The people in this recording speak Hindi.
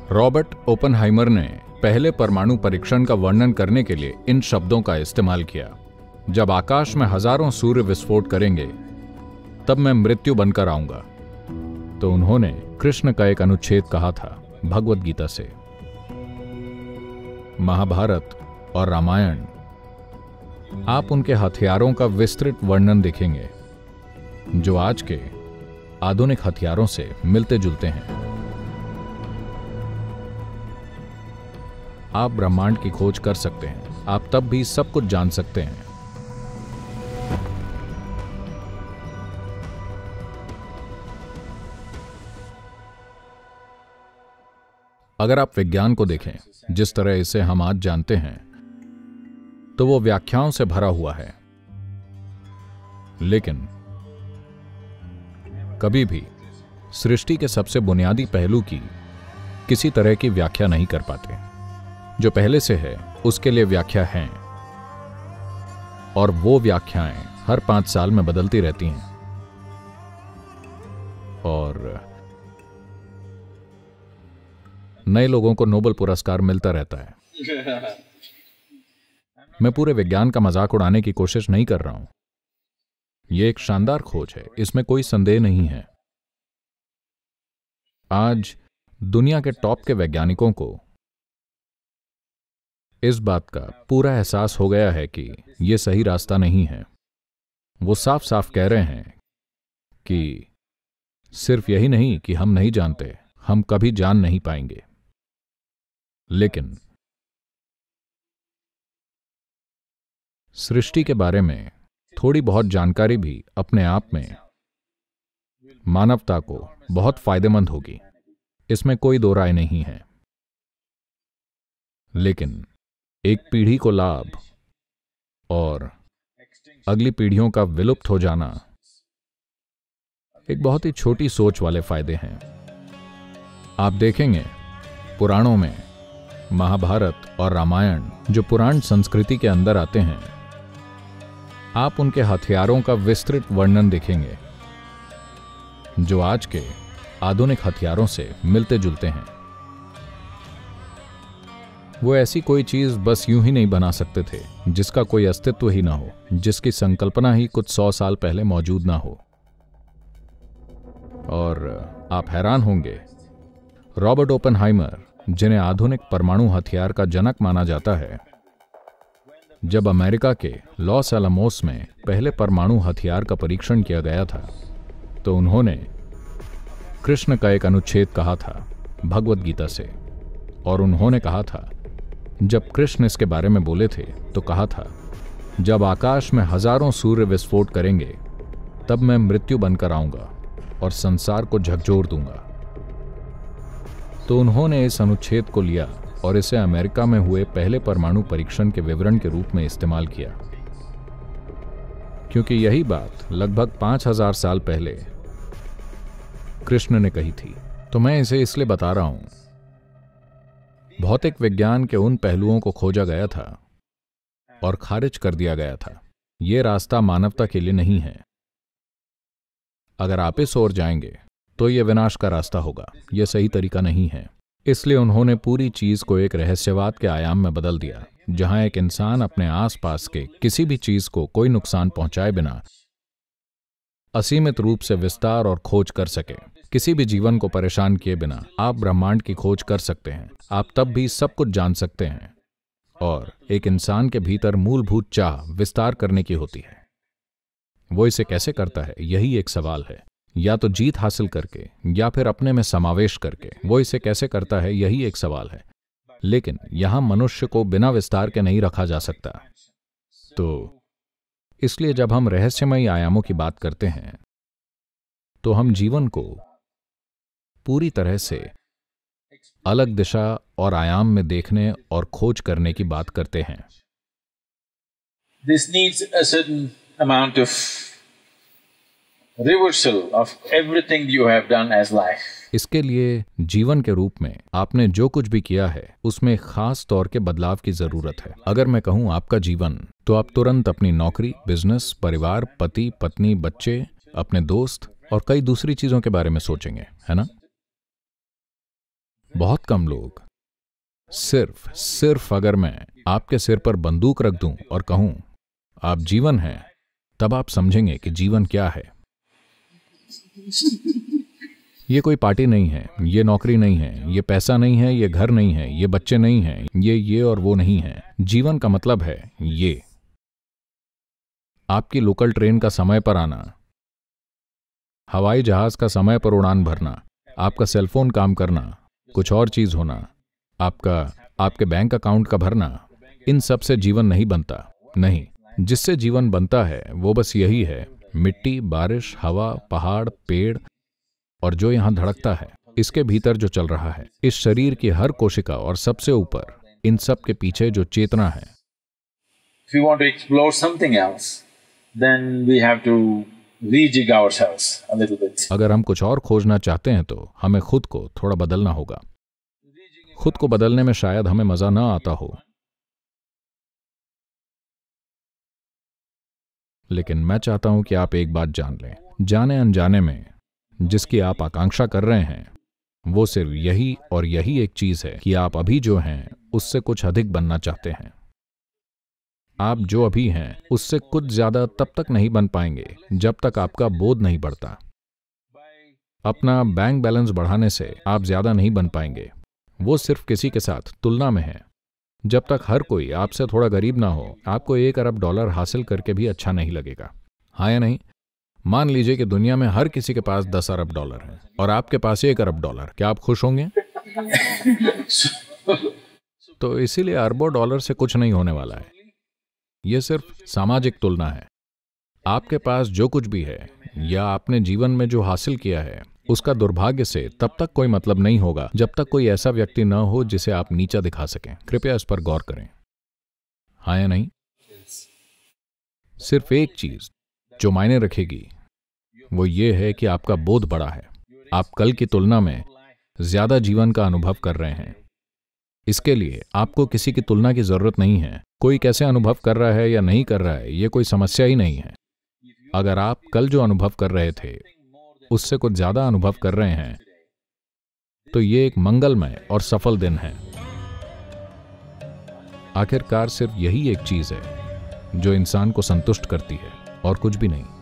रॉबर्ट ओपेनहाइमर ने पहले परमाणु परीक्षण का वर्णन करने के लिए इन शब्दों का इस्तेमाल किया। जब आकाश में हजारों सूर्य विस्फोट करेंगे तब मैं मृत्यु बनकर आऊंगा। तो उन्होंने कृष्ण का एक अनुच्छेद कहा था भगवद गीता से। महाभारत और रामायण, आप उनके हथियारों का विस्तृत वर्णन देखेंगे जो आज के आधुनिक हथियारों से मिलते जुलते हैं। आप ब्रह्मांड की खोज कर सकते हैं, आप तब भी सब कुछ जान सकते हैं। अगर आप विज्ञान को देखें जिस तरह इसे हम आज जानते हैं तो वो व्याख्याओं से भरा हुआ है, लेकिन कभी भी सृष्टि के सबसे बुनियादी पहलू की किसी तरह की व्याख्या नहीं कर पाते। जो पहले से है उसके लिए व्याख्या है, और वो व्याख्याएं हर 5 साल में बदलती रहती हैं। और नए लोगों को नोबेल पुरस्कार मिलता रहता है। मैं पूरे विज्ञान का मजाक उड़ाने की कोशिश नहीं कर रहा हूं। यह एक शानदार खोज है, इसमें कोई संदेह नहीं है। आज दुनिया के टॉप के वैज्ञानिकों को इस बात का पूरा एहसास हो गया है कि यह सही रास्ता नहीं है। वो साफ साफ कह रहे हैं कि सिर्फ यही नहीं कि हम नहीं जानते, हम कभी जान नहीं पाएंगे। लेकिन सृष्टि के बारे में थोड़ी बहुत जानकारी भी अपने आप में मानवता को बहुत फायदेमंद होगी, इसमें कोई दो राय नहीं है। लेकिन एक पीढ़ी को लाभ और अगली पीढ़ियों का विलुप्त हो जाना एक बहुत ही छोटी सोच वाले फायदे हैं। आप देखेंगे पुराणों में महाभारत और रामायण जो पुराण संस्कृति के अंदर आते हैं, आप उनके हथियारों का विस्तृत वर्णन देखेंगे जो आज के आधुनिक हथियारों से मिलते जुलते हैं। वो ऐसी कोई चीज बस यूं ही नहीं बना सकते थे जिसका कोई अस्तित्व ही ना हो, जिसकी संकल्पना ही कुछ 100 साल पहले मौजूद ना हो। और आप हैरान होंगे, रॉबर्ट ओपेनहाइमर, जिन्हें आधुनिक परमाणु हथियार का जनक माना जाता है, जब अमेरिका के लॉस एलामोस में पहले परमाणु हथियार का परीक्षण किया गया था तो उन्होंने कृष्ण का एक अनुच्छेद कहा था भगवद गीता से। और उन्होंने कहा था, जब कृष्ण इसके बारे में बोले थे तो कहा था, जब आकाश में हजारों सूर्य विस्फोट करेंगे तब मैं मृत्यु बनकर आऊंगा और संसार को झकझोर दूंगा। तो उन्होंने इस अनुच्छेद को लिया और इसे अमेरिका में हुए पहले परमाणु परीक्षण के विवरण के रूप में इस्तेमाल किया, क्योंकि यही बात लगभग 5000 साल पहले कृष्ण ने कही थी। तो मैं इसे इसलिए बता रहा हूं, भौतिक विज्ञान के उन पहलुओं को खोजा गया था और खारिज कर दिया गया था। यह रास्ता मानवता के लिए नहीं है। अगर आप इस ओर जाएंगे तो यह विनाश का रास्ता होगा, यह सही तरीका नहीं है। इसलिए उन्होंने पूरी चीज को एक रहस्यवाद के आयाम में बदल दिया, जहां एक इंसान अपने आसपास के किसी भी चीज को कोई नुकसान पहुंचाए बिना असीमित रूप से विस्तार और खोज कर सके। किसी भी जीवन को परेशान किए बिना आप ब्रह्मांड की खोज कर सकते हैं, आप तब भी सब कुछ जान सकते हैं। और एक इंसान के भीतर मूलभूत चाह विस्तार करने की होती है। वो इसे कैसे करता है, यही एक सवाल है। या तो जीत हासिल करके या फिर अपने में समावेश करके। वो इसे कैसे करता है, यही एक सवाल है। लेकिन यहां मनुष्य को बिना विस्तार के नहीं रखा जा सकता। तो इसलिए जब हम रहस्यमयी आयामों की बात करते हैं तो हम जीवन को पूरी तरह से अलग दिशा और आयाम में देखने और खोज करने की बात करते हैं। This needs a certain amount of reversal of everything you have done as life. इसके लिए जीवन के रूप में आपने जो कुछ भी किया है उसमें खास तौर के बदलाव की जरूरत है। अगर मैं कहूं आपका जीवन, तो आप तुरंत अपनी नौकरी, बिजनेस, परिवार, पति, पत्नी, बच्चे, अपने दोस्त और कई दूसरी चीजों के बारे में सोचेंगे, है ना? बहुत कम लोग। सिर्फ अगर मैं आपके सिर पर बंदूक रख दूं और कहूं आप जीवन हैं, तब आप समझेंगे कि जीवन क्या है। ये कोई पार्टी नहीं है, ये नौकरी नहीं है, ये पैसा नहीं है, ये घर नहीं है, ये बच्चे नहीं हैं, ये और वो नहीं है। जीवन का मतलब है ये। आपकी लोकल ट्रेन का समय पर आना, हवाई जहाज का समय पर उड़ान भरना, आपका सेलफोन काम करना, कुछ और चीज होना, आपके बैंक अकाउंट का भरना, इन सब से जीवन नहीं बनता। नहीं, जिससे जीवन बनता है वो बस यही है, मिट्टी, बारिश, हवा, पहाड़, पेड़ और जो यहां धड़कता है, इसके भीतर जो चल रहा है, इस शरीर की हर कोशिका और सबसे ऊपर इन सब के पीछे जो चेतना है। If we want to explore something else, then we have to rejig ourselves a little bit. अगर हम कुछ और खोजना चाहते हैं तो हमें खुद को थोड़ा बदलना होगा। खुद को बदलने में शायद हमें मजा ना आता हो, लेकिन मैं चाहता हूं कि आप एक बात जान लें, जाने अनजाने में जिसकी आप आकांक्षा कर रहे हैं, वो सिर्फ यही और यही एक चीज है कि आप अभी जो हैं उससे कुछ अधिक बनना चाहते हैं। आप जो अभी हैं उससे कुछ ज्यादा तब तक नहीं बन पाएंगे जब तक आपका बोध नहीं बढ़ता। अपना बैंक बैलेंस बढ़ाने से आप ज्यादा नहीं बन पाएंगे, वो सिर्फ किसी के साथ तुलना में है। जब तक हर कोई आपसे थोड़ा गरीब ना हो, आपको $1 अरब हासिल करके भी अच्छा नहीं लगेगा। हाँ या नहीं? मान लीजिए कि दुनिया में हर किसी के पास $10 अरब है और आपके पास $1 अरब, क्या आप खुश होंगे? तो इसीलिए अरबों डॉलर से कुछ नहीं होने वाला है। यह सिर्फ सामाजिक तुलना है। आपके पास जो कुछ भी है या आपने जीवन में जो हासिल किया है, उसका दुर्भाग्य से तब तक कोई मतलब नहीं होगा जब तक कोई ऐसा व्यक्ति न हो जिसे आप नीचा दिखा सकें। कृपया इस पर गौर करें। हाँ या नहीं? सिर्फ एक चीज जो मायने रखेगी वो ये है कि आपका बोध बड़ा है। आप कल की तुलना में ज्यादा जीवन का अनुभव कर रहे हैं। इसके लिए आपको किसी की तुलना की जरूरत नहीं है। कोई कैसे अनुभव कर रहा है या नहीं कर रहा है, ये कोई समस्या ही नहीं है। अगर आप कल जो अनुभव कर रहे थे उससे कुछ ज्यादा अनुभव कर रहे हैं, तो ये एक मंगलमय और सफल दिन है। आखिरकार सिर्फ यही एक चीज है जो इंसान को संतुष्ट करती है और कुछ भी नहीं।